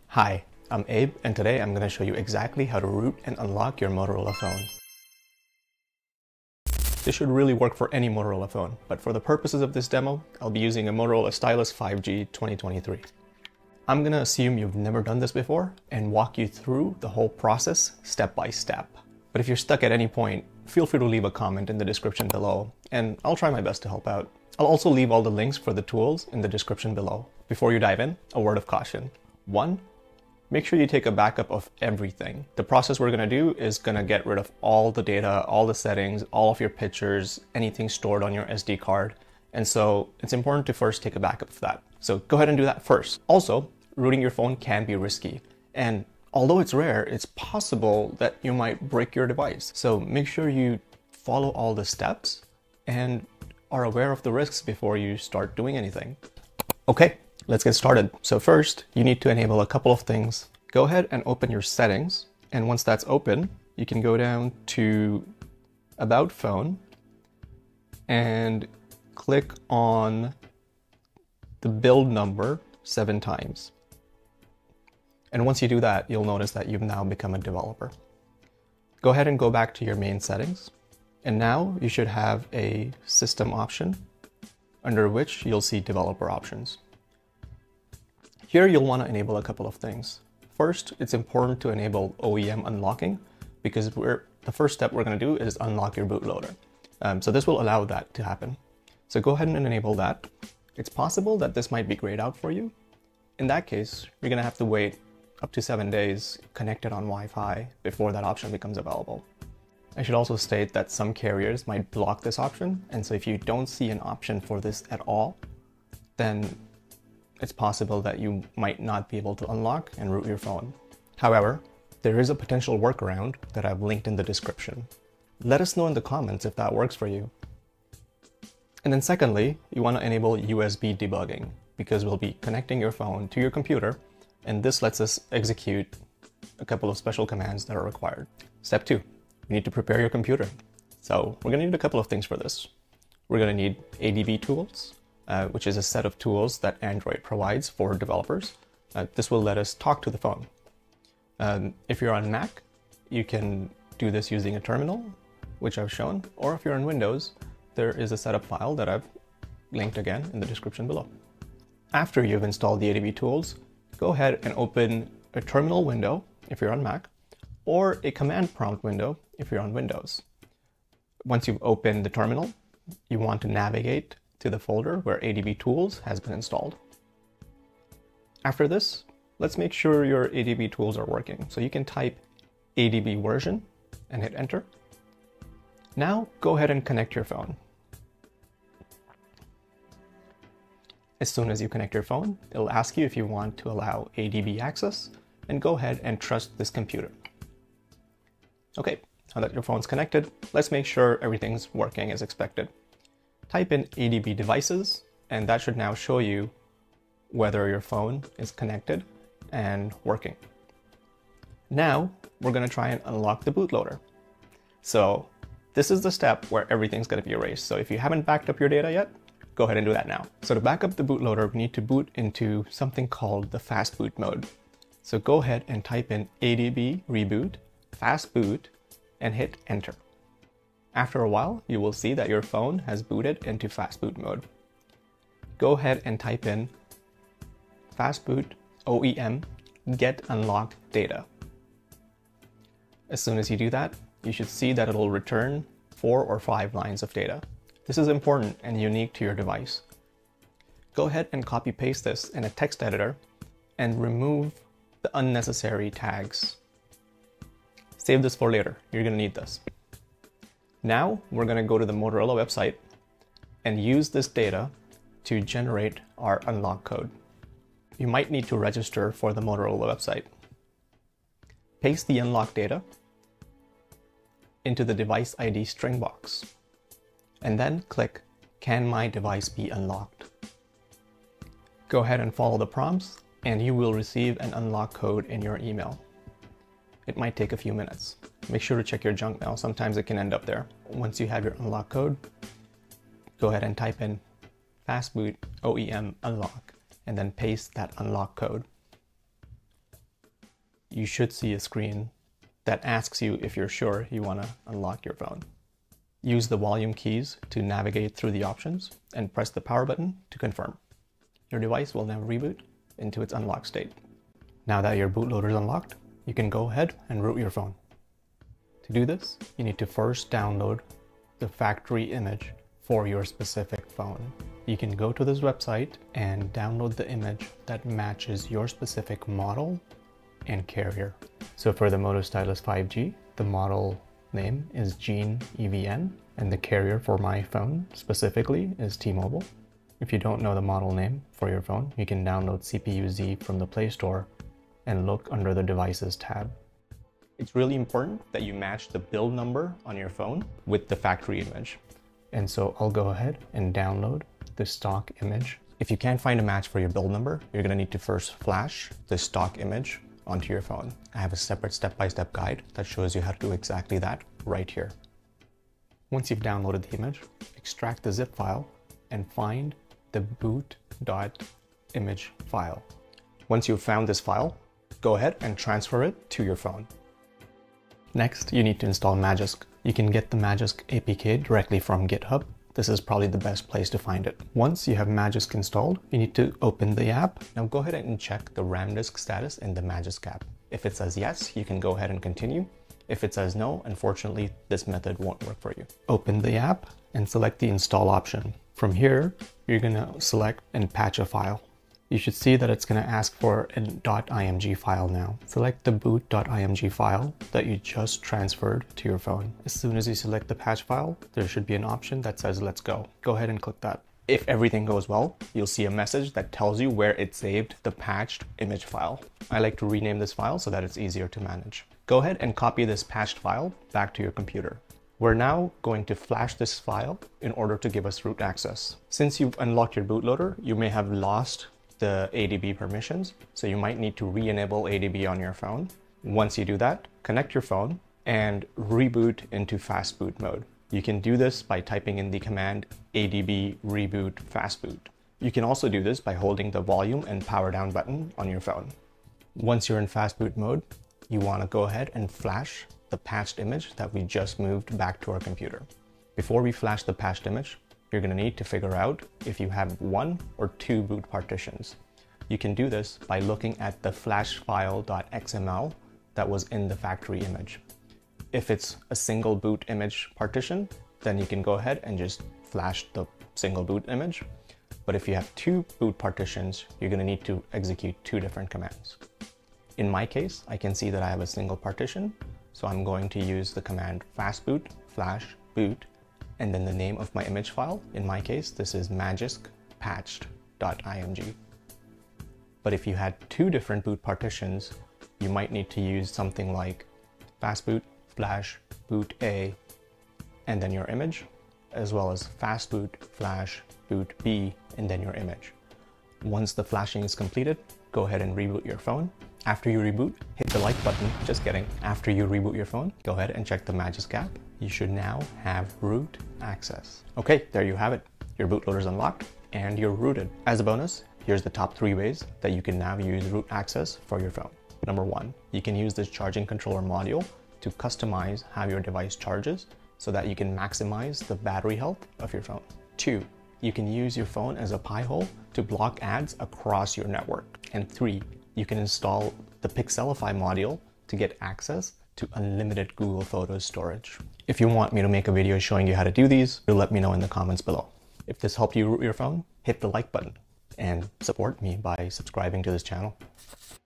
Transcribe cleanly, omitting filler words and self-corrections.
Hi, I'm Abe, and today I'm going to show you exactly how to root and unlock your Motorola phone. This should really work for any Motorola phone, but for the purposes of this demo, I'll be using a Motorola Stylus 5G 2023. I'm going to assume you've never done this before and walk you through the whole process step by step. But if you're stuck at any point, feel free to leave a comment in the description below, and I'll try my best to help out. I'll also leave all the links for the tools in the description below. Before you dive in, a word of caution. 1. Make sure you take a backup of everything. The process we're going to do is going to get rid of all the data, all the settings, all of your pictures, anything stored on your SD card. And so it's important to first take a backup of that. So go ahead and do that first. Also, rooting your phone can be risky. And although it's rare, it's possible that you might break your device. So make sure you follow all the steps and are aware of the risks before you start doing anything. Okay. Let's get started. So first, you need to enable a couple of things. Go ahead and open your settings. And once that's open, you can go down to About Phone and click on the build number 7 times. And once you do that, you'll notice that you've now become a developer. Go ahead and go back to your main settings. And now you should have a system option under which you'll see developer options. Here you'll want to enable a couple of things. First, it's important to enable OEM unlocking because the first step we're going to do is unlock your bootloader. So this will allow that to happen. So go ahead and enable that. It's possible that this might be grayed out for you. In that case, you're going to have to wait up to 7 days connected on Wi-Fi before that option becomes available. I should also state that some carriers might block this option, and so if you don't see an option for this at all, then it's possible that you might not be able to unlock and root your phone. However, there is a potential workaround that I've linked in the description. Let us know in the comments if that works for you. And then secondly, you want to enable USB debugging because we'll be connecting your phone to your computer, and this lets us execute a couple of special commands that are required. Step 2, you need to prepare your computer. So we're going to need a couple of things for this. We're going to need ADB tools, which is a set of tools that Android provides for developers. This will let us talk to the phone. If you're on Mac, you can do this using a terminal, which I've shown, or if you're on Windows, there is a setup file that I've linked again in the description below. After you've installed the ADB tools, go ahead and open a terminal window if you're on Mac, or a command prompt window if you're on Windows. Once you've opened the terminal, you want to navigate to the folder where ADB tools has been installed. After this, let's make sure your ADB tools are working. So you can type ADB version and hit enter. Now go ahead and connect your phone. As soon as you connect your phone, it'll ask you if you want to allow ADB access, and go ahead and trust this computer. Okay, now that your phone's connected, let's make sure everything's working as expected. Type in ADB devices, and that should now show you whether your phone is connected and working. Now, we're going to try and unlock the bootloader. So this is the step where everything's going to be erased. So if you haven't backed up your data yet, go ahead and do that now. So to back up the bootloader, we need to boot into something called the fast boot mode. So go ahead and type in ADB reboot, fast boot, and hit enter. After a while, you will see that your phone has booted into fast boot mode. Go ahead and type in fast boot OEM get unlocked data. As soon as you do that, you should see that it'll return 4 or 5 lines of data. This is important and unique to your device. Go ahead and copy paste this in a text editor and remove the unnecessary tags. Save this for later. You're going to need this. Now we're going to go to the Motorola website and use this data to generate our unlock code. You might need to register for the Motorola website. Paste the unlock data into the device ID string box, and then click Can my device be unlocked? Go ahead and follow the prompts, and you will receive an unlock code in your email. It might take a few minutes. Make sure to check your junk mail. Sometimes it can end up there. Once you have your unlock code, go ahead and type in fastboot OEM unlock and then paste that unlock code. you should see a screen that asks you if you're sure you want to unlock your phone. Use the volume keys to navigate through the options and press the power button to confirm. Your device will now reboot into its unlocked state. Now that your bootloader is unlocked, you can go ahead and root your phone. To do this, you need to first download the factory image for your specific phone. You can go to this website and download the image that matches your specific model and carrier. So for the Motorola Stylus 5G, the model name is Gene EVN, and the carrier for my phone specifically is T-Mobile. If you don't know the model name for your phone, you can download CPU-Z from the Play Store and look under the Devices tab. It's really important that you match the build number on your phone with the factory image. And so I'll go ahead and download the stock image. If you can't find a match for your build number, you're gonna need to first flash the stock image onto your phone. I have a separate step-by-step guide that shows you how to do exactly that right here. Once you've downloaded the image, extract the zip file and find the boot.image file. Once you've found this file, go ahead and transfer it to your phone. Next, you need to install Magisk. You can get the Magisk APK directly from GitHub. This is probably the best place to find it. Once you have Magisk installed, you need to open the app. Now go ahead and check the RAM disk status in the Magisk app. If it says yes, you can go ahead and continue. If it says no, unfortunately, this method won't work for you. Open the app and select the install option. From here, you're gonna select and patch a file. You should see that it's going to ask for a .img file now. Select the boot.img file that you just transferred to your phone. As soon as you select the patch file, there should be an option that says let's go. Go ahead and click that. If everything goes well, you'll see a message that tells you where it saved the patched image file. I like to rename this file so that it's easier to manage. Go ahead and copy this patched file back to your computer. We're now going to flash this file in order to give us root access. Since you've unlocked your bootloader, you may have lost the ADB permissions, so you might need to re-enable ADB on your phone. Once you do that, connect your phone and reboot into fast boot mode. You can do this by typing in the command adb reboot fastboot. You can also do this by holding the volume and power down button on your phone. Once you're in fast boot mode, you want to go ahead and flash the patched image that we just moved back to our computer. Before we flash the patched image, you're going to need to figure out if you have 1 or 2 boot partitions. You can do this by looking at the flash file.xml that was in the factory image. If it's a single boot image partition, then you can go ahead and just flash the single boot image. But if you have 2 boot partitions, you're going to need to execute 2 different commands. In my case, I can see that I have a single partition, so I'm going to use the command fastboot flash boot and then the name of my image file. In my case, this is magisk patched.img. But if you had 2 different boot partitions, you might need to use something like fastboot flash boot A and then your image, as well as fastboot flash boot B and then your image. Once the flashing is completed, go ahead and reboot your phone. After you reboot, hit the like button. Just kidding. After you reboot your phone, go ahead and check the Magisk app. You should now have root access. Okay, there you have it. Your bootloader is unlocked and you're rooted. As a bonus, here's the top 3 ways that you can now use root access for your phone. Number 1, you can use this charging controller module to customize how your device charges so that you can maximize the battery health of your phone. 2, you can use your phone as a Pi-hole to block ads across your network. And 3, you can install the Pixelify module to get access to unlimited Google Photos storage. If you want me to make a video showing you how to do these, let me know in the comments below. If this helped you root your phone, hit the like button and support me by subscribing to this channel.